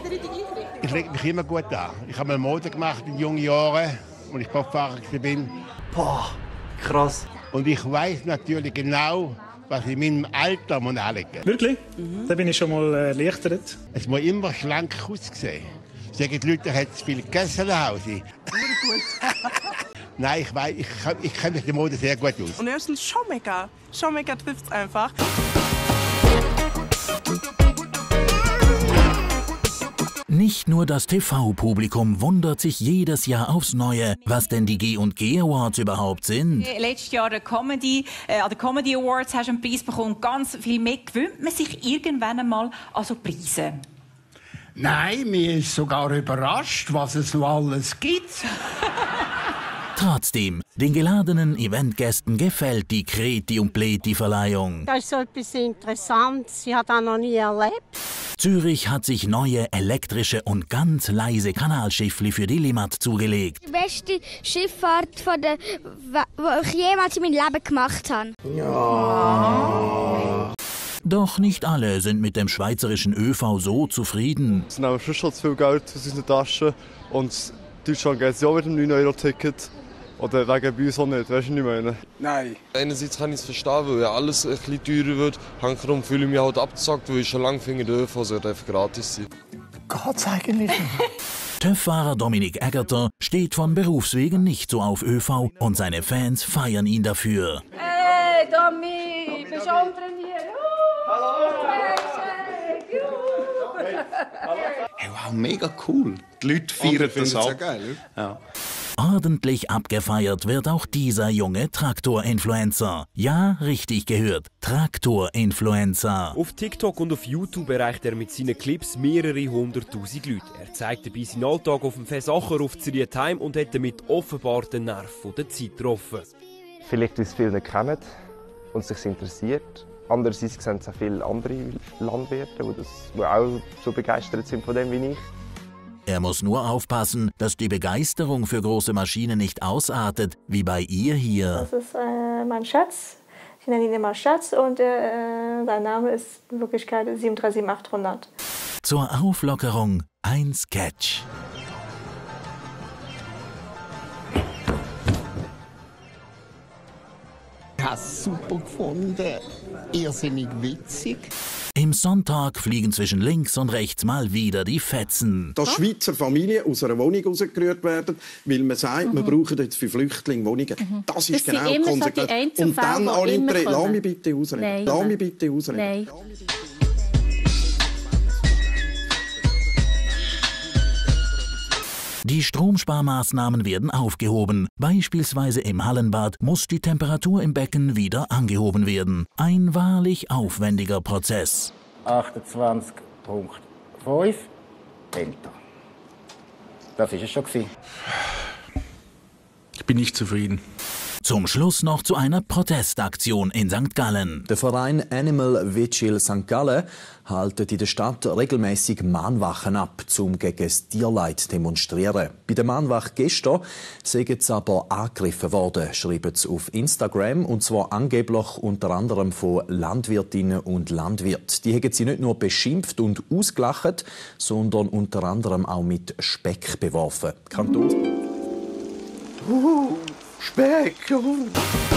Ich lege mich immer gut an. Ich habe mal Mode gemacht in jungen Jahren, als ich Popfahrer war. Boah, krass. Und ich weiß natürlich genau, was in meinem Alter anlegen muss. Wirklich? Da bin ich schon mal erleichtert. Es muss immer schlank aussehen. Sagen die Leute, er hat zu viel gegessen nach Hause. Nein, ich weiß, ich kenne mich in der Mode sehr gut aus. Und er ist ein Showmaker. Showmaker trifft's einfach. Nicht nur das TV-Publikum wundert sich jedes Jahr aufs Neue, was denn die G&G Awards überhaupt sind. Letztes Jahr an den Comedy Awards hast du einen Preis bekommen. Ganz viel mehr gewöhnt man sich irgendwann einmal an so Preise. Nein, mir ist sogar überrascht, was es noch alles gibt. Trotzdem, den geladenen Eventgästen gefällt die Kreti- und Pleti-Verleihung. Das ist so etwas Interessantes. Ich habe das noch nie erlebt. Zürich hat sich neue elektrische und ganz leise Kanalschiffli für die Limmat zugelegt. Die beste Schifffahrt, die ich jemals in meinem Leben gemacht habe. Ja. Doch nicht alle sind mit dem schweizerischen ÖV so zufrieden. Sie nehmen schon zu viel Geld aus unseren Taschen und Deutschland geht es ja mit dem 9-Euro-Ticket. Oder wegen bei uns auch nicht, weißt du, was ich meine? Nein. Einerseits kann ich es verstehen, weil ja alles ein bisschen teurer wird. Hankerum fühle ich mich halt abgezockt, weil ich schon lange finde, der ÖV sollte einfach gratis sein. Geht's eigentlich? TÜV-Fahrer Dominik Eggerter steht von Berufswegen nicht so auf ÖV und seine Fans feiern ihn dafür. Hey, Domi, bist du drin hier? Hallo! Hey, wow, mega cool. Die Leute feiern das auch. Geil, ja. Ordentlich abgefeiert wird auch dieser junge Traktor-Influencer. Ja, richtig gehört, Traktor-Influencer. Auf TikTok und auf YouTube erreicht er mit seinen Clips mehrere 100'000 Leute. Er zeigt dabei seinen Alltag auf dem Fäsacher auf Zrietheim und hat damit offenbar den Nerv der Zeit getroffen. Vielleicht, weil es viele nicht kennen und sich interessiert. Andererseits sehen es auch viele andere Landwirte, die auch so begeistert sind von dem wie ich. Er muss nur aufpassen, dass die Begeisterung für große Maschinen nicht ausartet, wie bei ihr hier. Das ist mein Schatz. Ich nenne ihn immer Schatz und sein Name ist in Wirklichkeit 737-800. Zur Auflockerung ein Sketch. Ich habe es super gefunden. Irrsinnig witzig. Im Sonntag fliegen zwischen links und rechts mal wieder die Fetzen. Dass Schweizer Familien aus einer Wohnung rausgerührt werden, weil man sagt, wir brauchen jetzt für Flüchtlinge Wohnungen. Das ist genau konsequent. Und dann alle in die Lass mich bitte ausreden. Lass mich bitte ausreden. Nein. Die Stromsparmaßnahmen werden aufgehoben. Beispielsweise im Hallenbad muss die Temperatur im Becken wieder angehoben werden. Ein wahrlich aufwendiger Prozess. 28.5 Enter. Das ist es schon gewesen. Ich bin nicht zufrieden. Zum Schluss noch zu einer Protestaktion in St. Gallen. Der Verein Animal Vigil St. Gallen hält in der Stadt regelmäßig Mahnwachen ab, um gegen das Tierleid zu demonstrieren. Bei der Mahnwache gestern sind sie aber angegriffen worden, schreiben sie auf Instagram, und zwar angeblich unter anderem von Landwirtinnen und Landwirten. Die haben sie nicht nur beschimpft und ausgelacht, sondern unter anderem auch mit Speck beworfen. Speck!